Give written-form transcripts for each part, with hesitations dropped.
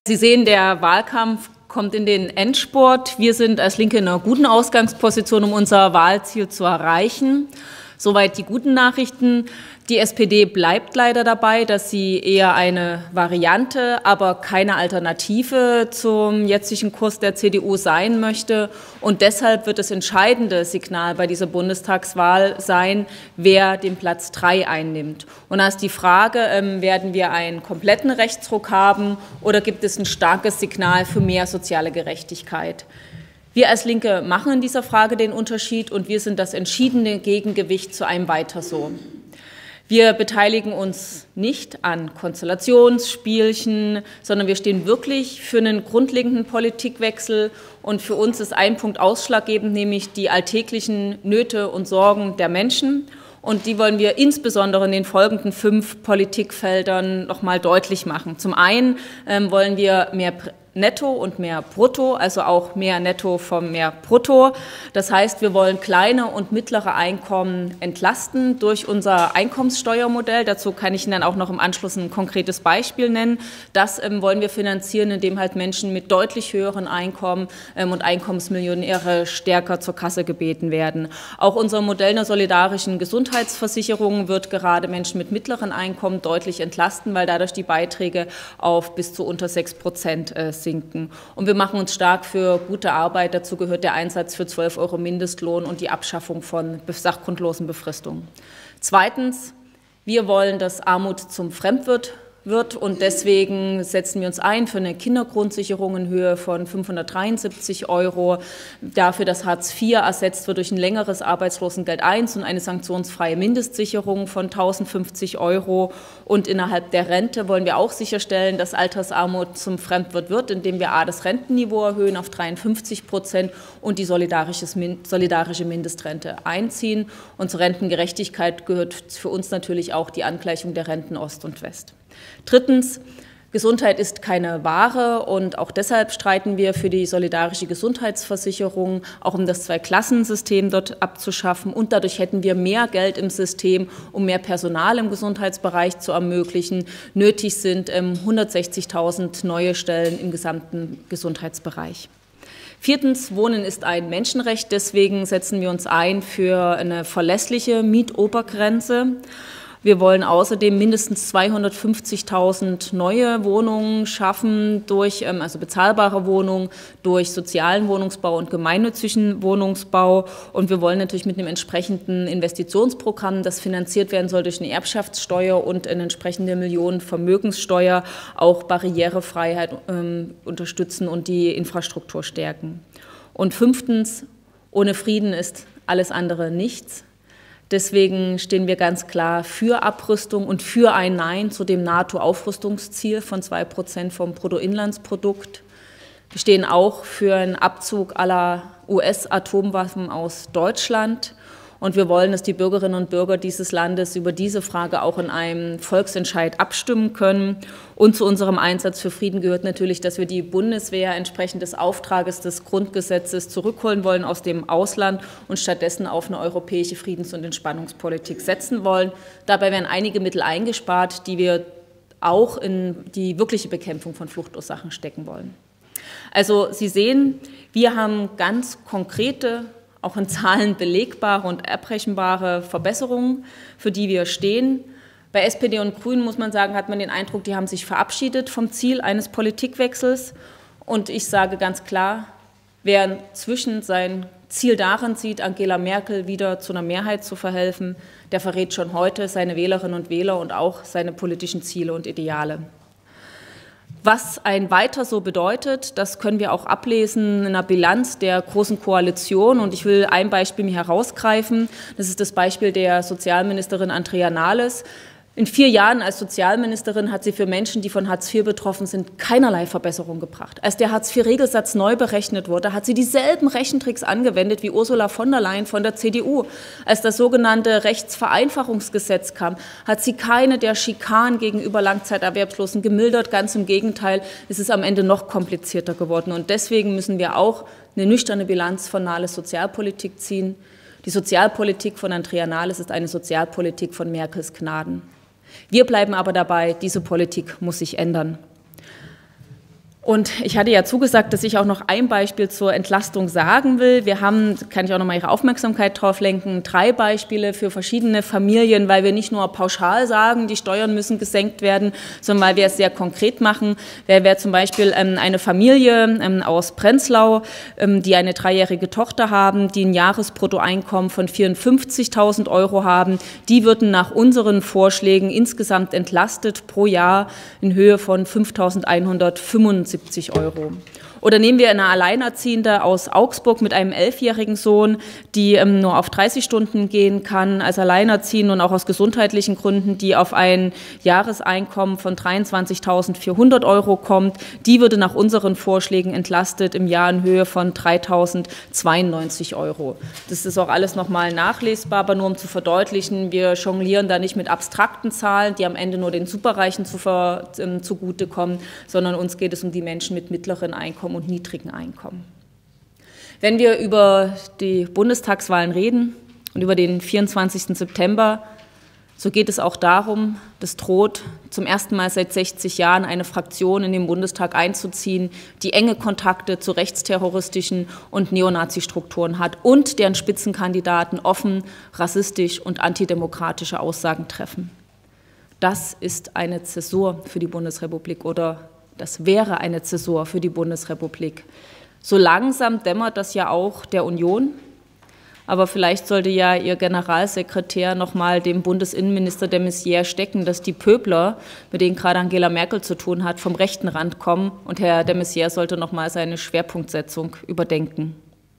Sie sehen, der Wahlkampf kommt in den Endspurt. Wir sind als Linke in einer guten Ausgangsposition, um unser Wahlziel zu erreichen. Soweit die guten Nachrichten. Die SPD bleibt leider dabei, dass sie eher eine Variante, aber keine Alternative zum jetzigen Kurs der CDU sein möchte. Und deshalb wird das entscheidende Signal bei dieser Bundestagswahl sein, wer den Platz 3 einnimmt. Und da ist die Frage, werden wir einen kompletten Rechtsruck haben oder gibt es ein starkes Signal für mehr soziale Gerechtigkeit? Wir als Linke machen in dieser Frage den Unterschied und wir sind das entschiedene Gegengewicht zu einem Weiter so. Wir beteiligen uns nicht an Konstellationsspielchen, sondern wir stehen wirklich für einen grundlegenden Politikwechsel. Und für uns ist ein Punkt ausschlaggebend, nämlich die alltäglichen Nöte und Sorgen der Menschen. Und die wollen wir insbesondere in den folgenden 5 Politikfeldern noch mal deutlich machen. Zum einen wollen wir mehr Netto und mehr Brutto, also auch mehr Netto vom mehr Brutto. Das heißt, wir wollen kleine und mittlere Einkommen entlasten durch unser Einkommenssteuermodell. Dazu kann ich Ihnen dann auch noch im Anschluss ein konkretes Beispiel nennen. Das wollen wir finanzieren, indem halt Menschen mit deutlich höheren Einkommen und Einkommensmillionäre stärker zur Kasse gebeten werden. Auch unser Modell einer solidarischen Gesundheitsversicherung wird gerade Menschen mit mittleren Einkommen deutlich entlasten, weil dadurch die Beiträge auf bis zu unter 6% sinken. Und wir machen uns stark für gute Arbeit. Dazu gehört der Einsatz für 12 € Mindestlohn und die Abschaffung von sachgrundlosen Befristungen. Zweitens, wir wollen, dass Armut zum Fremdwort wird und deswegen setzen wir uns ein für eine Kindergrundsicherung in Höhe von 573 €, dafür, dass Hartz IV ersetzt wird durch ein längeres Arbeitslosengeld I und eine sanktionsfreie Mindestsicherung von 1.050 € und innerhalb der Rente wollen wir auch sicherstellen, dass Altersarmut zum Fremdwort wird, indem wir das Rentenniveau erhöhen auf 53% und die solidarische Mindestrente einziehen. Und zur Rentengerechtigkeit gehört für uns natürlich auch die Angleichung der Renten Ost und West. Drittens, Gesundheit ist keine Ware und auch deshalb streiten wir für die solidarische Gesundheitsversicherung, auch um das Zweiklassensystem dort abzuschaffen. Und dadurch hätten wir mehr Geld im System, um mehr Personal im Gesundheitsbereich zu ermöglichen. Nötig sind 160.000 neue Stellen im gesamten Gesundheitsbereich. Viertens, Wohnen ist ein Menschenrecht. Deswegen setzen wir uns ein für eine verlässliche Mietobergrenze. Wir wollen außerdem mindestens 250.000 neue Wohnungen schaffen, also bezahlbare Wohnungen, durch sozialen Wohnungsbau und gemeinnützigen Wohnungsbau. Und wir wollen natürlich mit einem entsprechenden Investitionsprogramm, das finanziert werden soll durch eine Erbschaftssteuer und eine entsprechende Millionenvermögenssteuer, auch Barrierefreiheit unterstützen und die Infrastruktur stärken. Und fünftens, ohne Frieden ist alles andere nichts. Deswegen stehen wir ganz klar für Abrüstung und für ein Nein zu dem NATO-Aufrüstungsziel von 2% vom Bruttoinlandsprodukt. Wir stehen auch für einen Abzug aller US-Atomwaffen aus Deutschland. Und wir wollen, dass die Bürgerinnen und Bürger dieses Landes über diese Frage auch in einem Volksentscheid abstimmen können. Und zu unserem Einsatz für Frieden gehört natürlich, dass wir die Bundeswehr entsprechend des Auftrages des Grundgesetzes zurückholen wollen aus dem Ausland und stattdessen auf eine europäische Friedens- und Entspannungspolitik setzen wollen. Dabei werden einige Mittel eingespart, die wir auch in die wirkliche Bekämpfung von Fluchtursachen stecken wollen. Also Sie sehen, wir haben ganz konkrete, auch in Zahlen belegbare und erbrechenbare Verbesserungen, für die wir stehen. Bei SPD und Grünen, muss man sagen, hat man den Eindruck, die haben sich verabschiedet vom Ziel eines Politikwechsels. Und ich sage ganz klar, wer inzwischen sein Ziel darin sieht, Angela Merkel wieder zu einer Mehrheit zu verhelfen, der verrät schon heute seine Wählerinnen und Wähler und auch seine politischen Ziele und Ideale. Was ein Weiter so bedeutet, das können wir auch ablesen in einer Bilanz der Großen Koalition. Und ich will ein Beispiel mir herausgreifen. Das ist das Beispiel der Sozialministerin Andrea Nahles. In 4 Jahren als Sozialministerin hat sie für Menschen, die von Hartz IV betroffen sind, keinerlei Verbesserung gebracht. Als der Hartz-IV-Regelsatz neu berechnet wurde, hat sie dieselben Rechentricks angewendet wie Ursula von der Leyen von der CDU. Als das sogenannte Rechtsvereinfachungsgesetz kam, hat sie keine der Schikanen gegenüber Langzeiterwerbslosen gemildert. Ganz im Gegenteil, es ist am Ende noch komplizierter geworden. Und deswegen müssen wir auch eine nüchterne Bilanz von Nahles Sozialpolitik ziehen. Die Sozialpolitik von Andrea Nahles ist eine Sozialpolitik von Merkels Gnaden. Wir bleiben aber dabei, diese Politik muss sich ändern. Und ich hatte ja zugesagt, dass ich auch noch ein Beispiel zur Entlastung sagen will. Wir haben, kann ich auch noch mal Ihre Aufmerksamkeit drauf lenken, 3 Beispiele für verschiedene Familien, weil wir nicht nur pauschal sagen, die Steuern müssen gesenkt werden, sondern weil wir es sehr konkret machen. Wäre zum Beispiel eine Familie aus Prenzlau, die eine 3-jährige Tochter haben, die ein Jahresbruttoeinkommen von 54.000 € haben. Die würden nach unseren Vorschlägen insgesamt entlastet pro Jahr in Höhe von 5.175 €. Oder nehmen wir eine Alleinerziehende aus Augsburg mit einem 11-jährigen Sohn, die nur auf 30 Stunden gehen kann, als Alleinerziehende und auch aus gesundheitlichen Gründen, die auf ein Jahreseinkommen von 23.400 € kommt. Die würde nach unseren Vorschlägen entlastet im Jahr in Höhe von 3.092 €. Das ist auch alles nochmal nachlesbar, aber nur um zu verdeutlichen, wir jonglieren da nicht mit abstrakten Zahlen, die am Ende nur den Superreichen zugutekommen, sondern uns geht es um die Menschen mit mittleren Einkommen und niedrigen Einkommen. Wenn wir über die Bundestagswahlen reden und über den 24. September, so geht es auch darum, dass droht, zum ersten Mal seit 60 Jahren eine Fraktion in den Bundestag einzuziehen, die enge Kontakte zu rechtsterroristischen und Neonazi-Strukturen hat und deren Spitzenkandidaten offen rassistisch und antidemokratische Aussagen treffen. Das ist eine Zäsur für die Bundesrepublik oder das wäre eine Zäsur für die Bundesrepublik. So langsam dämmert das ja auch der Union. Aber vielleicht sollte ja Ihr Generalsekretär noch mal dem Bundesinnenminister de Maizière stecken, dass die Pöbler, mit denen gerade Angela Merkel zu tun hat, vom rechten Rand kommen. Und Herr de Maizière sollte noch mal seine Schwerpunktsetzung überdenken.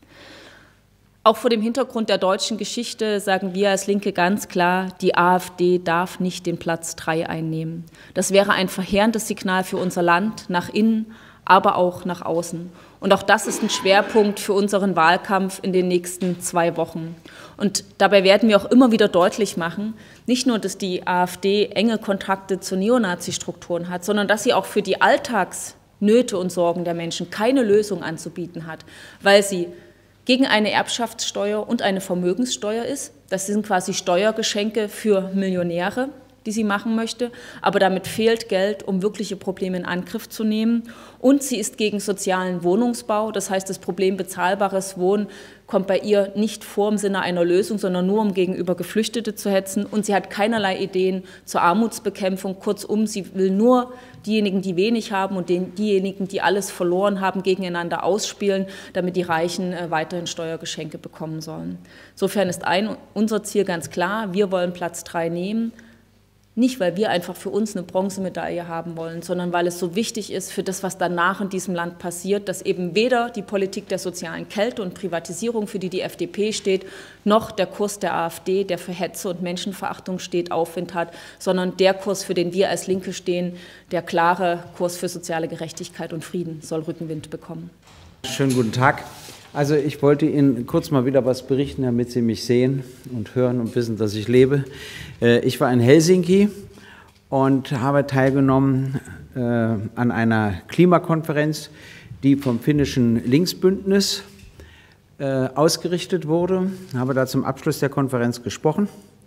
Auch vor dem Hintergrund der deutschen Geschichte sagen wir als Linke ganz klar, die AfD darf nicht den Platz 3 einnehmen. Das wäre ein verheerendes Signal für unser Land nach innen, aber auch nach außen. Und auch das ist ein Schwerpunkt für unseren Wahlkampf in den nächsten 2 Wochen. Und dabei werden wir auch immer wieder deutlich machen, nicht nur, dass die AfD enge Kontakte zu Neonazi-Strukturen hat, sondern dass sie auch für die Alltagsnöte und Sorgen der Menschen keine Lösung anzubieten hat, weil sie gegen eine Erbschaftssteuer und eine Vermögenssteuer ist. Das sind quasi Steuergeschenke für Millionäre, die sie machen möchte, aber damit fehlt Geld, um wirkliche Probleme in Angriff zu nehmen. Und sie ist gegen sozialen Wohnungsbau, das heißt, das Problem bezahlbares Wohnen kommt bei ihr nicht vor im Sinne einer Lösung, sondern nur, um gegenüber Geflüchtete zu hetzen. Und sie hat keinerlei Ideen zur Armutsbekämpfung. Kurzum, sie will nur diejenigen, die wenig haben und diejenigen, die alles verloren haben, gegeneinander ausspielen, damit die Reichen weiterhin Steuergeschenke bekommen sollen. Insofern ist unser Ziel ganz klar, wir wollen Platz 3 nehmen. Nicht, weil wir einfach für uns eine Bronzemedaille haben wollen, sondern weil es so wichtig ist für das, was danach in diesem Land passiert, dass eben weder die Politik der sozialen Kälte und Privatisierung, für die die FDP steht, noch der Kurs der AfD, der für Hetze und Menschenverachtung steht, Aufwind hat, sondern der Kurs, für den wir als Linke stehen, der klare Kurs für soziale Gerechtigkeit und Frieden, soll Rückenwind bekommen. Schönen guten Tag. Also ich wollte Ihnen kurz mal wieder was berichten, damit Sie mich sehen und hören und wissen, dass ich lebe. Ich war in Helsinki und habe teilgenommen an einer Klimakonferenz, die vom finnischen Linksbündnis ausgerichtet wurde. Ich habe da zum Abschluss der Konferenz gesprochen.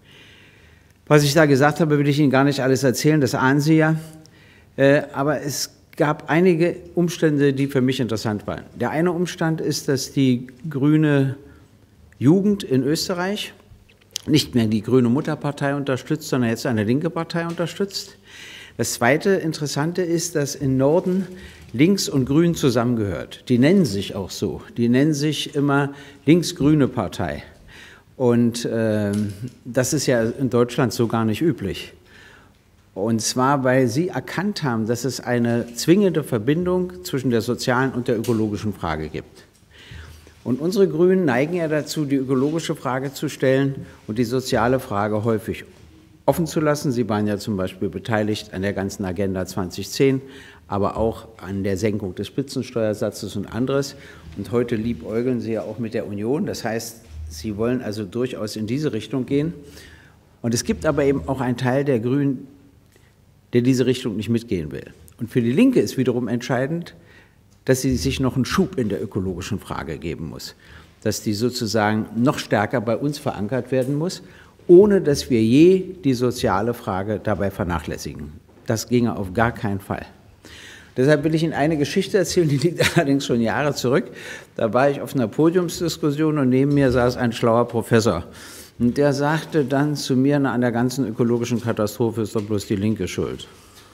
Was ich da gesagt habe, will ich Ihnen gar nicht alles erzählen, das ahnen Sie ja. Aber es gab einige Umstände, die für mich interessant waren. Der eine Umstand ist, dass die grüne Jugend in Österreich nicht mehr die grüne Mutterpartei unterstützt, sondern jetzt eine linke Partei unterstützt. Das zweite Interessante ist, dass im Norden Links und Grün zusammengehört. Die nennen sich auch so. Die nennen sich immer links-grüne Partei. Und das ist ja in Deutschland so gar nicht üblich. Und zwar, weil sie erkannt haben, dass es eine zwingende Verbindung zwischen der sozialen und der ökologischen Frage gibt. Und unsere Grünen neigen ja dazu, die ökologische Frage zu stellen und die soziale Frage häufig offen zu lassen. Sie waren ja zum Beispiel beteiligt an der ganzen Agenda 2010, aber auch an der Senkung des Spitzensteuersatzes und anderes. Und heute liebäugeln Sie ja auch mit der Union. Das heißt, Sie wollen also durchaus in diese Richtung gehen. Und es gibt aber eben auch einen Teil der Grünen, der diese Richtung nicht mitgehen will. Und für die Linke ist wiederum entscheidend, dass sie sich noch einen Schub in der ökologischen Frage geben muss, dass die sozusagen noch stärker bei uns verankert werden muss, ohne dass wir je die soziale Frage dabei vernachlässigen. Das ginge auf gar keinen Fall. Deshalb will ich Ihnen eine Geschichte erzählen, die liegt allerdings schon Jahre zurück. Da war ich auf einer Podiumsdiskussion und neben mir saß ein schlauer Professor. Und der sagte dann zu mir, na, an der ganzen ökologischen Katastrophe ist doch bloß die Linke schuld.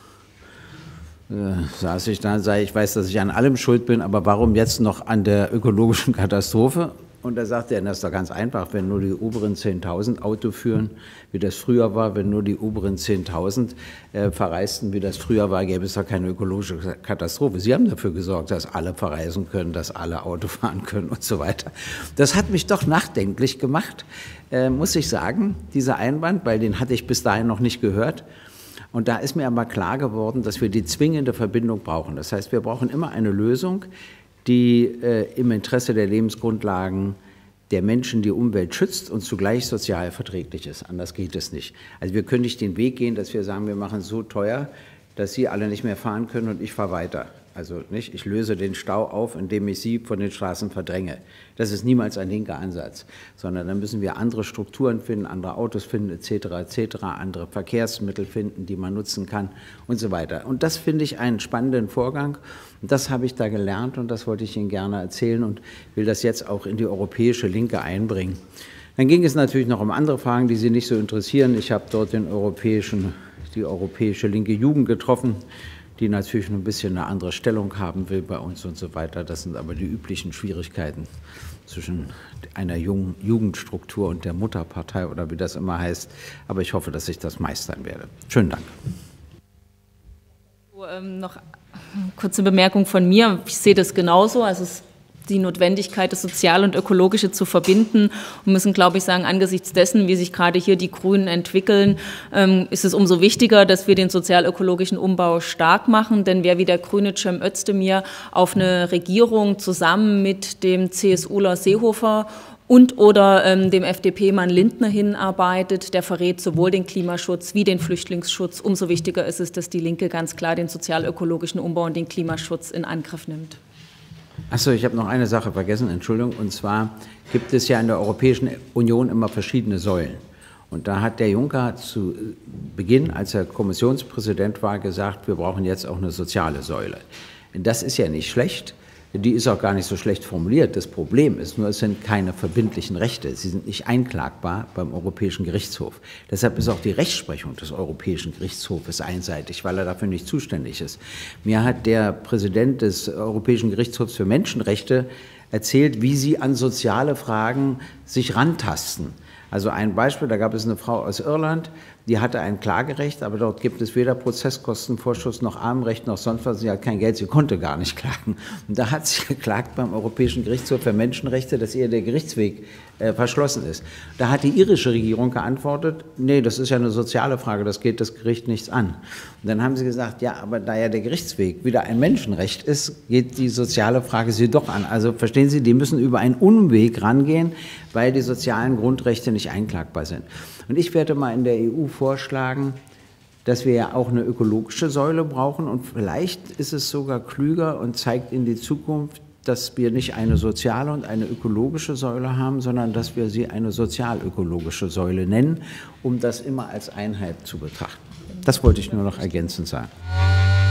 Saß ich da und sage, ich weiß, dass ich an allem schuld bin, aber warum jetzt noch an der ökologischen Katastrophe? Und da sagte er, das ist doch ganz einfach, wenn nur die oberen 10.000 Auto führen, wie das früher war, wenn nur die oberen 10.000 verreisten, wie das früher war, gäbe es doch keine ökologische Katastrophe. Sie haben dafür gesorgt, dass alle verreisen können, dass alle Auto fahren können und so weiter. Das hat mich doch nachdenklich gemacht, muss ich sagen, dieser Einwand, weil den hatte ich bis dahin noch nicht gehört. Und da ist mir aber klar geworden, dass wir die zwingende Verbindung brauchen. Das heißt, wir brauchen immer eine Lösung, die im Interesse der Lebensgrundlagen der Menschen die Umwelt schützt und zugleich sozial verträglich ist. Anders geht es nicht. Also wir können nicht den Weg gehen, dass wir sagen, wir machen es so teuer, dass Sie alle nicht mehr fahren können und ich fahre weiter. Also nicht, ich löse den Stau auf, indem ich Sie von den Straßen verdränge. Das ist niemals ein linker Ansatz, sondern dann müssen wir andere Strukturen finden, andere Autos finden, etc., andere Verkehrsmittel finden, die man nutzen kann und so weiter. Und das finde ich einen spannenden Vorgang. Und das habe ich da gelernt und das wollte ich Ihnen gerne erzählen und will das jetzt auch in die europäische Linke einbringen. Dann ging es natürlich noch um andere Fragen, die Sie nicht so interessieren. Ich habe dort die europäische linke Jugend getroffen, die natürlich ein bisschen eine andere Stellung haben will bei uns und so weiter. Das sind aber die üblichen Schwierigkeiten zwischen einer jungen Jugendstruktur und der Mutterpartei oder wie das immer heißt. Aber ich hoffe, dass ich das meistern werde. Schönen Dank. Noch eine kurze Bemerkung von mir. Ich sehe das genauso. Also es die Notwendigkeit, das Soziale und Ökologische zu verbinden und müssen, glaube ich, sagen, angesichts dessen, wie sich gerade hier die Grünen entwickeln, ist es umso wichtiger, dass wir den sozial-ökologischen Umbau stark machen, denn wer wie der Grüne Cem Özdemir auf eine Regierung zusammen mit dem CSUler Seehofer und oder dem FDP-Mann Lindner hinarbeitet, der verrät sowohl den Klimaschutz wie den Flüchtlingsschutz. Umso wichtiger ist es, dass die Linke ganz klar den sozial-ökologischen Umbau und den Klimaschutz in Angriff nimmt. Achso, ich habe noch eine Sache vergessen, Entschuldigung, und zwar gibt es ja in der Europäischen Union immer verschiedene Säulen. Und da hat der Juncker zu Beginn, als er Kommissionspräsident war, gesagt, wir brauchen jetzt auch eine soziale Säule. Das ist ja nicht schlecht, die ist auch gar nicht so schlecht formuliert. Das Problem ist nur, es sind keine verbindlichen Rechte. Sie sind nicht einklagbar beim Europäischen Gerichtshof. Deshalb ist auch die Rechtsprechung des Europäischen Gerichtshofes einseitig, weil er dafür nicht zuständig ist. Mir hat der Präsident des Europäischen Gerichtshofs für Menschenrechte erzählt, wie sie an soziale Fragen sich rantasten. Also ein Beispiel, da gab es eine Frau aus Irland, die hatte ein Klagerecht, aber dort gibt es weder Prozesskostenvorschuss noch Armenrecht noch sonst was. Sie hat kein Geld, sie konnte gar nicht klagen. Und da hat sie geklagt beim Europäischen Gerichtshof für Menschenrechte, dass ihr der Gerichtsweg verschlossen ist. Da hat die irische Regierung geantwortet, nee, das ist ja eine soziale Frage, das geht das Gericht nichts an. Und dann haben sie gesagt, ja, aber da ja der Gerichtsweg wieder ein Menschenrecht ist, geht die soziale Frage sie doch an. Also verstehen Sie, die müssen über einen Umweg rangehen, weil die sozialen Grundrechte nicht einklagbar sind. Und ich werde mal in der EU vorschlagen, dass wir ja auch eine ökologische Säule brauchen und vielleicht ist es sogar klüger und zeigt in die Zukunft, dass wir nicht eine soziale und eine ökologische Säule haben, sondern dass wir sie eine sozial-ökologische Säule nennen, um das immer als Einheit zu betrachten. Das wollte ich nur noch ergänzend sagen.